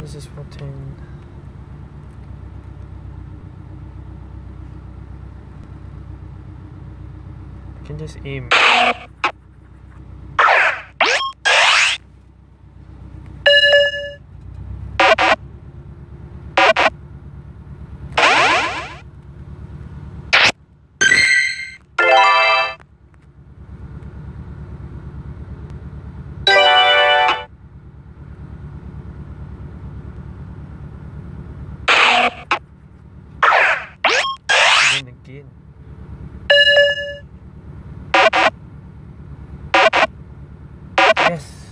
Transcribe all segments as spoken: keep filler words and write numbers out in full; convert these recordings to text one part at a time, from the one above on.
This is for ten. I can just aim. Again. Yes.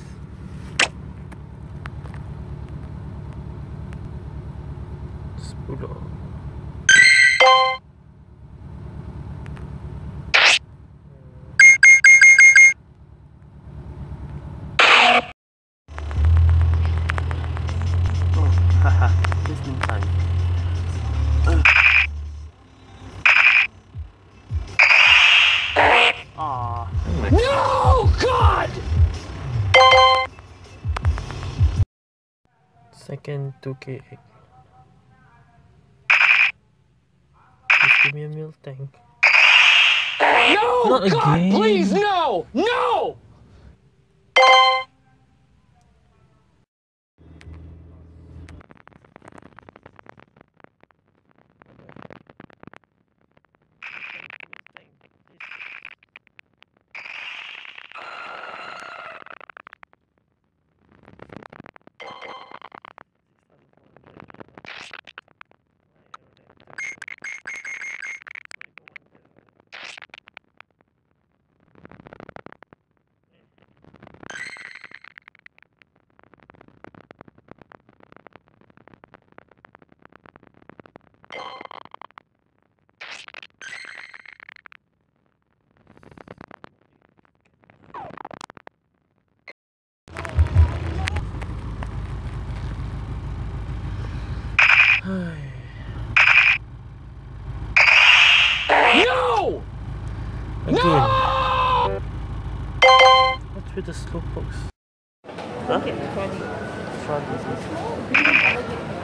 Sepuluh. Oh, haha, just in time. Uh. Aww. No, God! Second two K egg. Please give me a milk tank. No! Not God, again. please, no! No! No! Again. No! What's with the slowpokes? Huh? Front.